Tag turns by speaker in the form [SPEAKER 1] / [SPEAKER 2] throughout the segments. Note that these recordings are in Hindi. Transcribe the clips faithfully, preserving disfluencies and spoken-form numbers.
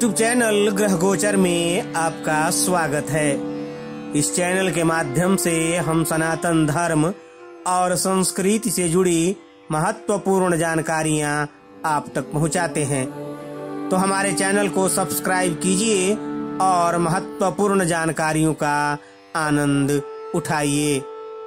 [SPEAKER 1] यूट्यूब चैनल ग्रह गोचर में आपका स्वागत है। इस चैनल के माध्यम से हम सनातन धर्म और संस्कृति से जुड़ी महत्वपूर्ण जानकारियां आप तक पहुंचाते हैं, तो हमारे चैनल को सब्सक्राइब कीजिए और महत्वपूर्ण जानकारियों का आनंद उठाइए।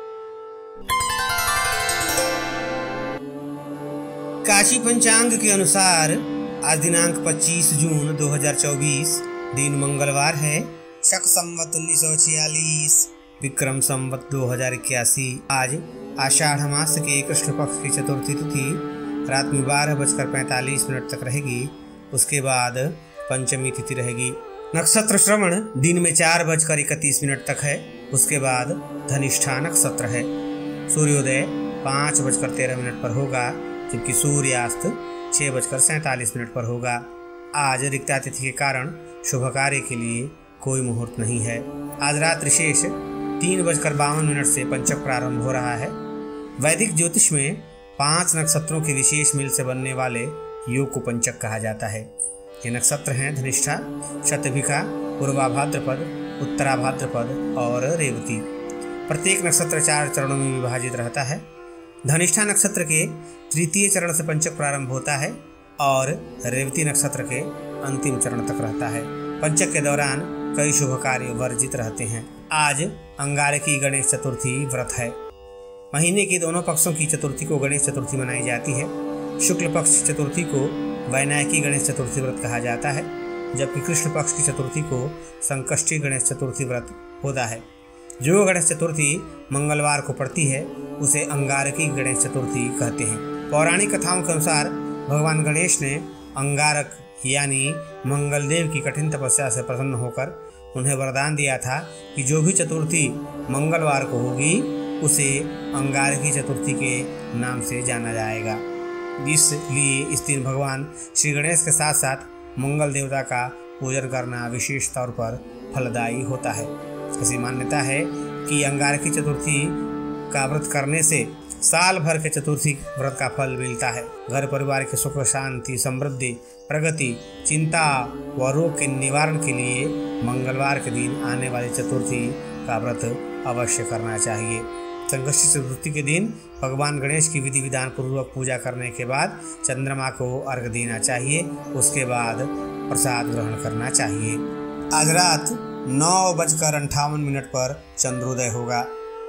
[SPEAKER 1] काशी पंचांग के अनुसार आज दिनांक पच्चीस जून दो हज़ार चौबीस, दिन मंगलवार है। शक संवत उन्नीस सौ छियालीस, विक्रम संवत दो हज़ार इक्यासी। आज आषाढ़ मास के कृष्ण पक्ष की चतुर्थी तिथि रात में बारह बजकर पैंतालीस मिनट तक रहेगी। उसके बाद पंचमी तिथि रहेगी। नक्षत्र श्रवण दिन में चार बजकर इकतीस मिनट तक है। उसके बाद धनिष्ठा नक्षत्र है। सूर्योदय पाँच बजकर तेरह मिनट पर होगा, जबकि सूर्यास्त छह बजकर सैंतालीस मिनट पर होगा। आज रिक्ता तिथि के कारण शुभ कार्य के लिए कोई मुहूर्त नहीं है। आज रात्रि शेष तीन बजकर बावन मिनट से पंचक प्रारंभ हो रहा है। वैदिक ज्योतिष में पांच नक्षत्रों के विशेष मिल से बनने वाले योग को पंचक कहा जाता है। ये नक्षत्र हैं धनिष्ठा, शतभिखा, पूर्वा भाद्रपद, उत्तरा भाद्रपद और रेवती। प्रत्येक नक्षत्र चार चरणों में विभाजित रहता है। धनिष्ठा नक्षत्र के तृतीय चरण से पंचक प्रारंभ होता है और रेवती नक्षत्र के अंतिम चरण तक रहता है। पंचक के दौरान कई शुभ कार्य वर्जित रहते हैं। आज अंगारकी गणेश चतुर्थी व्रत है। महीने के दोनों पक्षों की चतुर्थी को गणेश चतुर्थी मनाई जाती है। शुक्ल पक्ष चतुर्थी को वैनायकी गणेश चतुर्थी व्रत कहा जाता है, जबकि कृष्ण पक्ष की चतुर्थी को संकष्टी गणेश चतुर्थी व्रत होता है। जो गणेश चतुर्थी मंगलवार को पड़ती है उसे अंगारकी गणेश चतुर्थी कहते हैं। पौराणिक कथाओं के अनुसार भगवान गणेश ने अंगारक यानी मंगलदेव की कठिन तपस्या से प्रसन्न होकर उन्हें वरदान दिया था कि जो भी चतुर्थी मंगलवार को होगी उसे अंगारकी चतुर्थी के नाम से जाना जाएगा। इसलिए इस दिन भगवान श्री गणेश के साथ साथ मंगल देवता का पूजन करना विशेष तौर पर फलदायी होता है। ऐसी मान्यता है कि अंगारकी चतुर्थी का व्रत करने से साल भर के चतुर्थी व्रत का फल मिलता है। घर परिवार के सुख शांति, समृद्धि, प्रगति, चिंता व रोग के निवारण के लिए मंगलवार के दिन आने वाली चतुर्थी का व्रत अवश्य करना चाहिए। संकष्टी चतुर्थी के दिन भगवान गणेश की विधि विधान पूर्वक पूजा करने के बाद चंद्रमा को अर्घ्य देना चाहिए। उसके बाद प्रसाद ग्रहण करना चाहिए। आज रात नौ बजकर अंठावन मिनट पर चंद्रोदय होगा।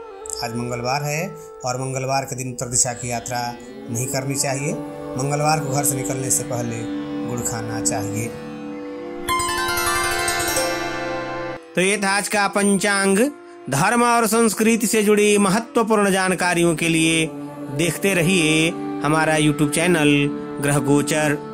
[SPEAKER 1] आज मंगलवार है और मंगलवार के दिन उत्तर दिशा की यात्रा नहीं करनी चाहिए। मंगलवार को घर से निकलने से पहले गुड़ खाना चाहिए। तो ये था आज का पंचांग। धर्म और संस्कृति से जुड़ी महत्वपूर्ण जानकारियों के लिए देखते रहिए हमारा यूट्यूब चैनल ग्रह गोचर।